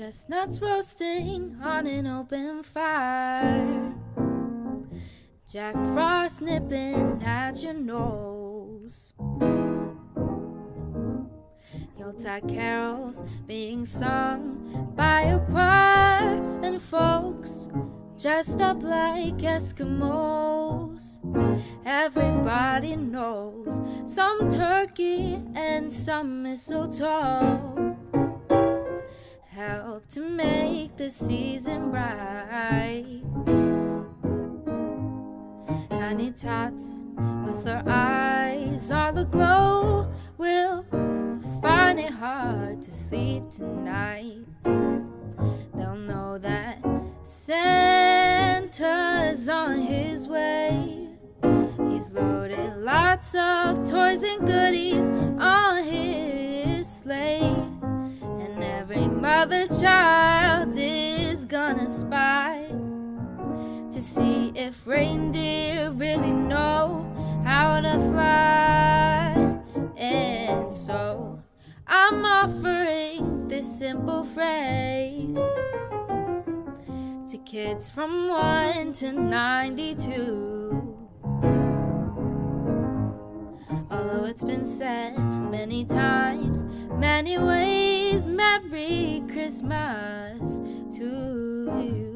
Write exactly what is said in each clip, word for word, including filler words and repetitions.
Chestnuts roasting on an open fire, Jack Frost nipping at your nose, Yuletide carols being sung by a choir, and folks dressed up like Eskimos. Everybody knows some turkey and some mistletoe help to make the season bright. Tiny tots with their eyes all aglow will find it hard to sleep tonight. They'll know that Santa's on his way. He's loaded lots of toys and goodies on his sleigh, and every mother's child is gonna spy to see if reindeer really know how to fly. And so I'm offering this simple phrase to kids from one to ninety-two. Although it's been said many times, many ways, Merry Christmas to you.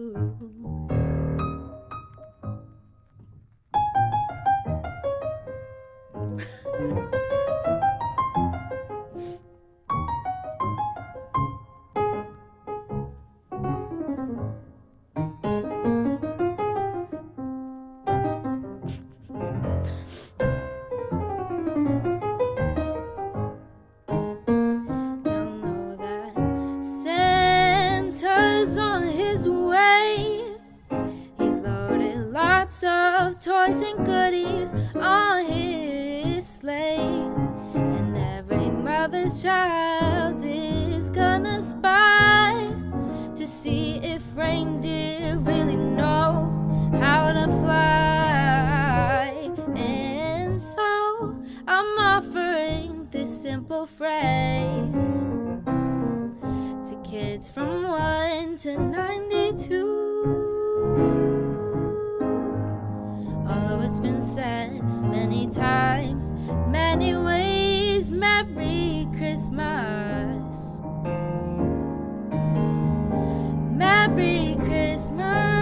Of toys and goodies on his sleigh, and every mother's child is gonna spy to see if reindeer really know how to fly. And so I'm offering this simple phrase to kids from one to ninety-two. Although it's been said many times, many ways, Merry Christmas. Merry Christmas.